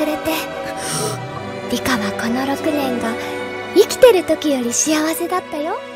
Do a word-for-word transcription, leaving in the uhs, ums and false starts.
れて、リカはこのろくねんが生きてる時より幸せだったよ。